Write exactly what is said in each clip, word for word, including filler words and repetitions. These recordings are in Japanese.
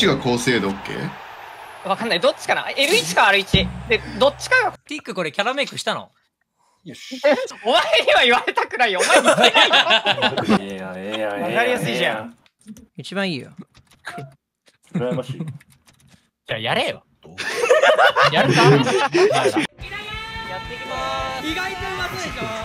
ちが高精度 OK？ わかんない。どっちかな？ エルワン か アールワン。で、どっちかが。 ティックこれキャラメイクしたの？ よし。お前には言われたくないよ。お前に言ってないよ。 いやいや、わかりやすいじゃん。 一番いいよ。 羨ましい。 じゃあやれよ。やるか？やっていきまーす。意外とうまそうでしょ。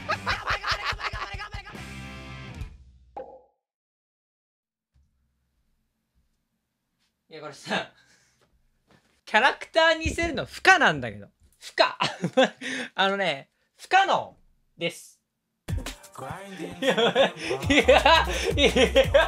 いやこれさ、キャラクターにせるの不可なんだけど。不可あのね、不可能です。いや、いや、いや、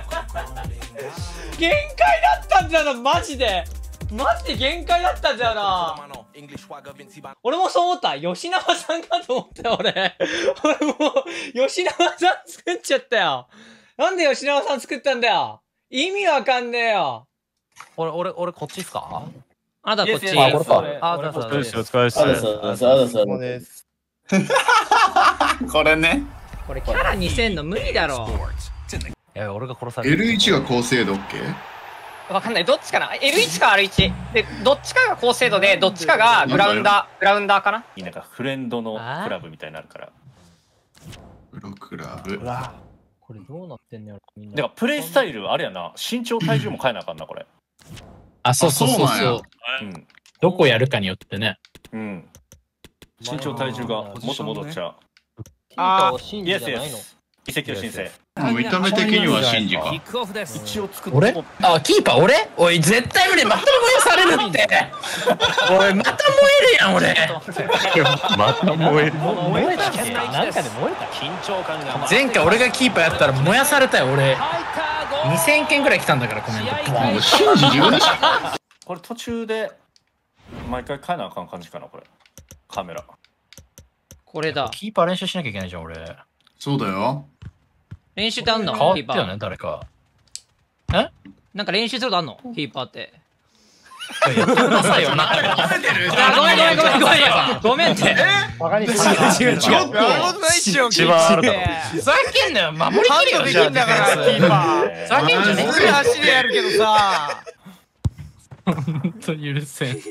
限界だったんだよな、マジで。マジで限界だったんだよな。俺もそう思った。吉永さんかと思ったよ、俺。俺もう、吉永さん作っちゃったよ。なんで吉永さん作ったんだよ。意味わかんねえよ。 俺、俺、俺、こっちっすか？ あなたこっち。 あ、これか。 あ、お疲れです。お疲れです。 これね。 これキャラにせんの無理だろ。 いや、俺が殺される。 エルワン が高精度 OK？ わかんない。どっちかな？ エルワン か アールワン。で、どっちかが高精度で、どっちかがグラウンダー、グラウンダーかな？ なんかフレンドのクラブみたいになるから。 プロクラブ。 これどうなってんねやろみんな。 だからプレイスタイルあれやな、身長体重も変えなあかんなこれ。 あ、そうそうそうそう。どこやるかによってね。 うん。身長体重がもっと戻っちゃう。 ああ、シンジじゃないの？ 移籍の申請。 見た目的にはシンジか。 一応作って。 俺？あ、キーパー俺？おい、絶対無理。また燃やされるって。おい、また燃えるやん、俺。 また燃える。 燃えたっけ？なんかで燃えた？緊張感が。 前回俺がキーパーやったら燃やされたよ、俺。にせんけんぐらい来たんだからコメント。 もうシンジ自分でしょ。 これ途中で毎回変えなあかん感じかなこれ。カメラ。 これだ。 キーパー練習しなきゃいけないじゃん、俺。 そうだよ。 練習ってあんの？ 変わったよね、誰か。え？ なんか練習することあんの？キーパーって。 やってくださいよ、な。 ごめんごめんごめんごめんごめんって。 バカにしてる。 ちょっと一番あるだろ。 ふざけんなよ、守りきるよ、じゃあ。 だからキーパー。 ふざけんじゃねえ。 すぐ足でやるけどさ。 ほんと許せん。 や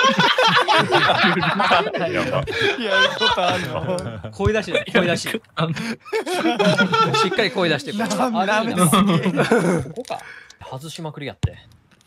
ば。 やることあるの？ 声出しだ、声出し。しっかり声出してる。 ダメです。 ここか。外しまくりやって。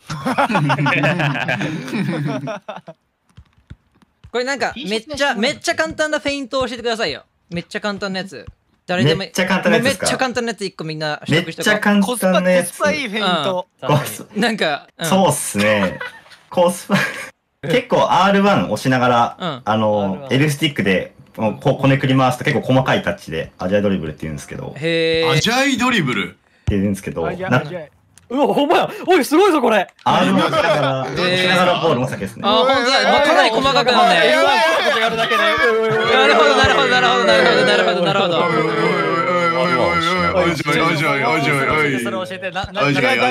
これなんかめっちゃめっちゃ簡単なフェイントを教えてくださいよ。めっちゃ簡単なやつ。誰でもめっちゃ簡単なやつめっですか？ ちゃ簡単なやつ一個みんなめっちゃ簡コスパ、 単なやつ。 コスパいいフェイント。 コスなんか、うん、 そうっすね。コスパ結構 アールワン 押しながら、 うん、 あの L スティックでこうこねくり回すと結構細かいタッチでアジャイドリブルって言うんですけど。 へー。 アジャイドリブル。 って言うんですけど。 うわ、ほんまや。おい、すごいぞこれ。 アールワン 押しながら、押しながらボールの先ですね。 あ、ほんとだ。かなり細かくなんだよ。なるほどなるほどなるほどなるほどなるほどなるほど。 おいおいおいおいおいおいおいおいおい。 それ教えてな。 おいおいおいおいおいおい。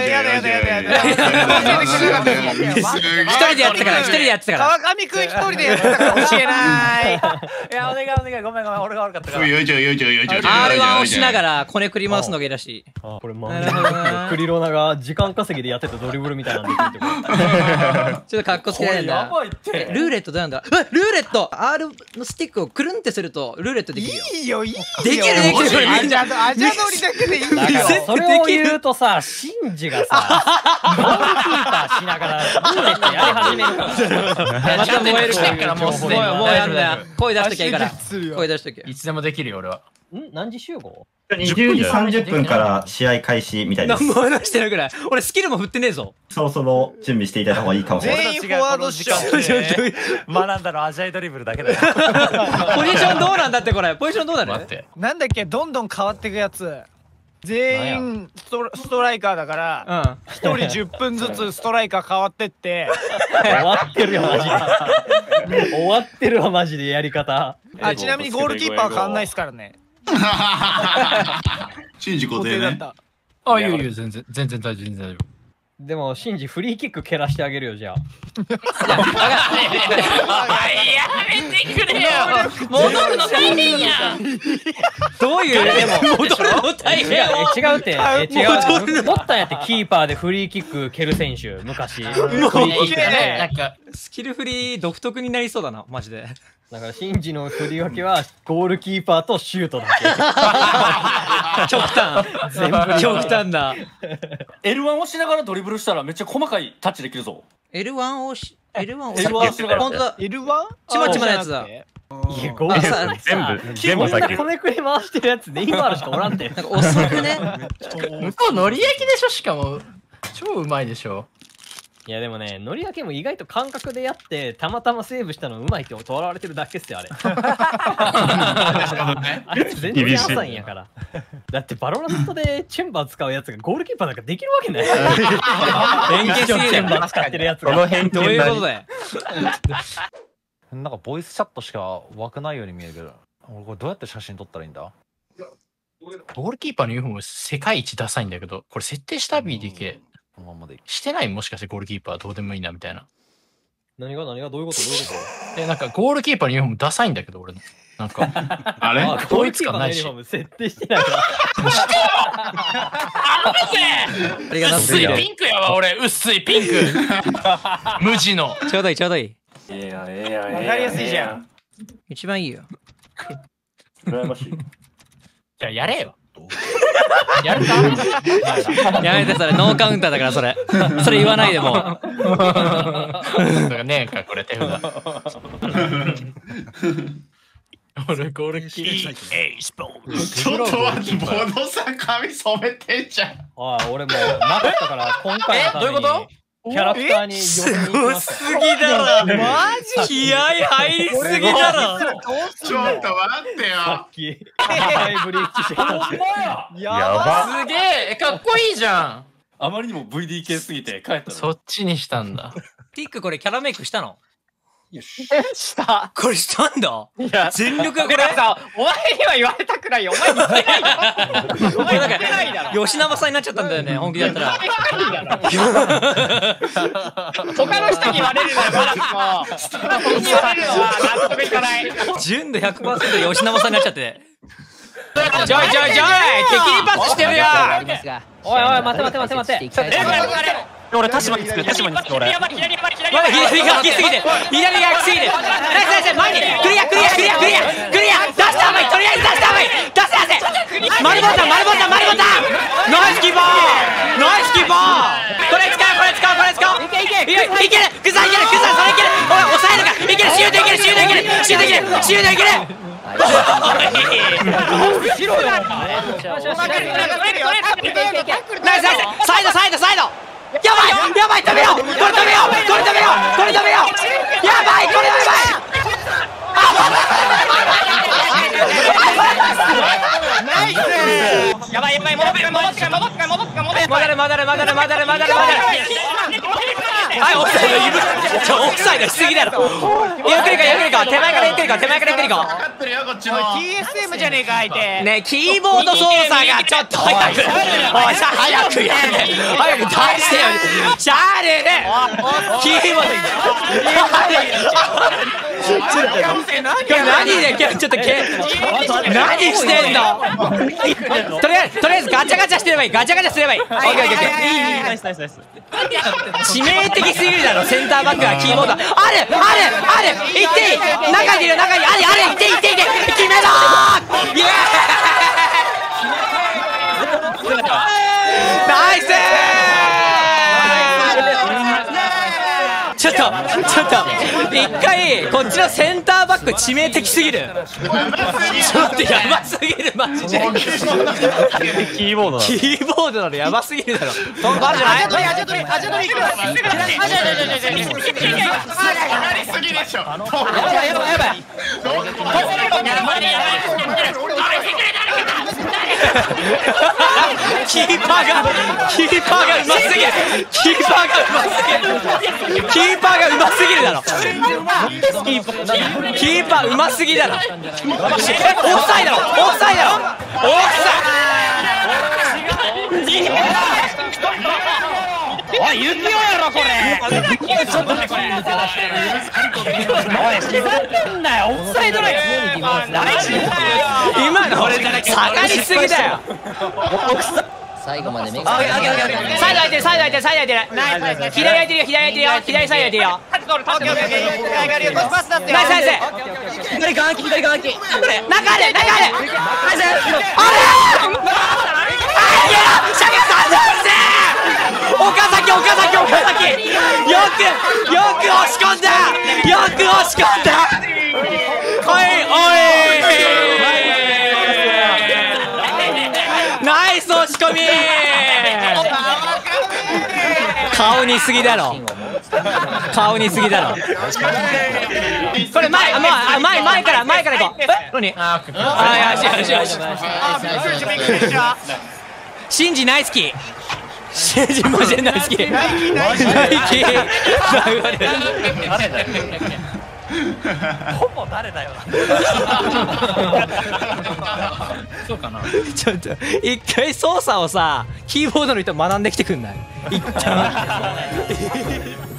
一人でやってたから、一人でやってたから。 川上くん一人でやってたから教えない。 いや、お願いお願い。ごめんごめん。俺が悪かったから。 おいおいおいおいおいおい。 アールワン 押しながらこねくり回すのがいいらしい。 これまあクリロナが時間稼ぎでやってたドリブルみたいなんで聞いてくれ。 ちょっとかっこつけないんだ。 やばいって。 ルーレットどうなんだ？ルーレット R のスティックをくるんってするとルーレットできるよ。 いいよいいよ。 できるできる。 アジャドアジャドリだけでいいよ。 だからそれを言うとさ、シンジがさ、ゴールキーパーしながらルーレットやり始めるから。 また燃えるからもうすでに。 もうやるな。声出しときゃいいから。声出しときゃ。 いつでもできるよ、俺は。 ん？何時集合？ にじゅうじさんじゅっぷんから試合開始みたいです。 何も話してないぐらい。俺スキルも振ってねえぞ。 そろそろ準備していただいた方がいいかもしれない。 全員フォワードしちゃう。 学んだのアジャイドリブルだけだよ。 ポジションどうなんだってこれ。ポジションどうなる？ なんだっけ、どんどん変わっていくやつ。全員ストストライカーだからひとりじゅっぷんずつストライカー変わってって終わってるよマジで。終わってるわマジでやり方。 あ、ちなみにゴールキーパーは変わんないですからね。 シンジ固定ね。 あ、いやいや全然全然大丈夫全然大丈夫。 でもシンジフリーキック蹴らしてあげるよじゃあ。 やめてくれよ。戻るの大変や。 どういうでも戻るの大変。 違う違うってえ違う。持ったんやってキーパーでフリーキック蹴る選手昔。フリーキックね。 なんかスキルフリー独特になりそうだなマジで。 だからシンジの振り分けはゴールキーパーとシュートだけ。 極端。全部極端だ。 エルワン 押しながらドリブルしたらめっちゃ細かいタッチできるぞ。 エルワン をし エルワン をエルワン 押しながら。 本当だ。 エルワン？ ちまちまのやつだ。 いやゴールさ全部全部先。 こねくり回してるやつネイマールしかおらんて。 なんか遅くね。 向こうのり焼きでしょ。しかも超うまいでしょ。 いやでもね、のりだけも意外と感覚でやってたまたまセーブしたのうまいってとらわれてるだけっすよあれ。あれ全然浅いんやから。だってバロラントでチェンバー使うやつがゴールキーパーなんかできるわけない。 偏見すぎる。 チェンバー使ってるやつが。 この辺どういうことだよ。 なんかボイスチャットしか湧くないように見えるけど、俺これどうやって写真撮ったらいいんだ？ ゴールキーパーのユニフォーム世界一ダサいんだけど、これ設定した ビーディーケー。 このままでいい。 してない？もしかしてゴールキーパーどうでもいいなみたいな。 何が何がどういうことどういうこえ、なんかゴールキーパーのユニフォームダサいんだけど俺の。なんか。 あれと？ 統一感ないし。 ゴールキーパーのユニフォーム設定してないから。 ありがとう。薄いピンクやわ俺。薄いピンク。無地の。 ちょうどいいちょうどいい。 ええやんええやん。 わかりやすいじゃん。 一番いいよ。 羨ましい。 じゃあやれよ。やるか？ やめてそれノーカウンターだからそれ。それ言わないでもう。 なんかねえかこれ手札。俺ゴールキー。 ちょっと待って、ボノさん髪染めてんじゃん。 ああ、俺もうなかったから今回のためにえどういうことキャラクターにすごすぎだろ。マジ？気合入りすぎだろ。 ちょっと待ってよ。 さっきハイブリッジしてたし。 やば。 すげえかっこいいじゃん。 あまりにも ブイディーケー すぎて帰ったの。 そっちにしたんだ。 ピックこれキャラメイクしたの？ したこれしたんだ。 いや全力がこれ。 さ、お前には言われたくないよ。お前に言ってないだろ。お前言ってないだろ。 吉永さんになっちゃったんだよね本気だったら。 他の人に言われるのはまだしも、人に言われるのは納得いかない。 純度 ひゃくパーセント 吉永さんになっちゃって。ちょいちょいちょい敵にパスしてるよ。 おいおい待て待て待て待て。 俺田島につく田島につく俺。 まだ左が来すぎて左が来すぎて。ナイスナイス前にクリアクリアクリアクリアクリア出した方がいい。とりあえず出した方がいい。出せ出せ。丸ボタン丸ボタン丸ボタン。ナイスキーパーナイスキーパー。これ使うこれ使うこれ使う。いけいけいける。クザいけるクザそれいける。おい抑えるか。いけるシュートいけるシュートいけるシュートいけるシュートいける。 後ろだ。 ナイスナイスサイドサイドサイド。やばいやばい止めようこれ止めようこれ止めようこれ止めようやばいこれやばい。 ナイス。やばいやばい戻って戻って戻って戻って戻って。 まだるまだるまだるまだるまだるまだる。はいオフサイドいる。ちょオフサイドしすぎだろ。ゆっくりかゆっくりか手前からゆっくりか手前からゆっくりか。 分かってるよこっちも。 ティーエスエム じゃねえか相手。 ねキーボード操作がちょっと早く。おいさ早くやれ。早く出してよ。シャーレでキーボード。何でちょっとけ何してんの。とりあえずとりあえずガチャガチャしてればいい。ガチャガチャすればいい。オッケーオッケーオッケー。 ナイスナイスナイス。 致命的すぎるだろセンターバックがキーボード。あるあるあるいっていい中にいる中にあるあるいっていいっていい決めろー。イエーイナイスちょっとちょっと一回こっちのセンターバック致命的すぎる。ちょっとやばすぎるマジで。 キーボードだ。 キーボードなのやばすぎるだろ。トンコあるじゃない。 アジャドリアジャドリアジャドリアジャドリアジャドリやりすぎでしょ。 やばいやばいやばい。 キーパーがキーパーがうますぎる。キーパーがうますぎる。キーパーがうますぎるだろ。キーパーうますぎだろ。オフサイドだろオフサイドだろオフサイド。 おいユキオやろこれ。ちょっとねこれ。おいふざけんなよ。オフサイドライン。 今の下がりすぎだよ。 最後まで目サイド空いてるサイド空いてるサイド空いてる。左空いてるよ左空いてるよ左サイド空いてるよ。ナイスナイス。 左側空き左側空き。 中で中で。あれ。岡崎岡崎岡崎。よくよく押し込んだ。よく押し込んだ。おいおい。ナイス押し込み。顔にすぎだろ。顔にすぎだろ。これ前もう前前から前から行こう。え何？ああよしよしよし。シンジナイスキー。シンジマジでナイスキー。ナイキー。 ほぼ誰だよ。そうかな。 ちょっと一回操作をさキーボードの人学んできてくんない？一旦。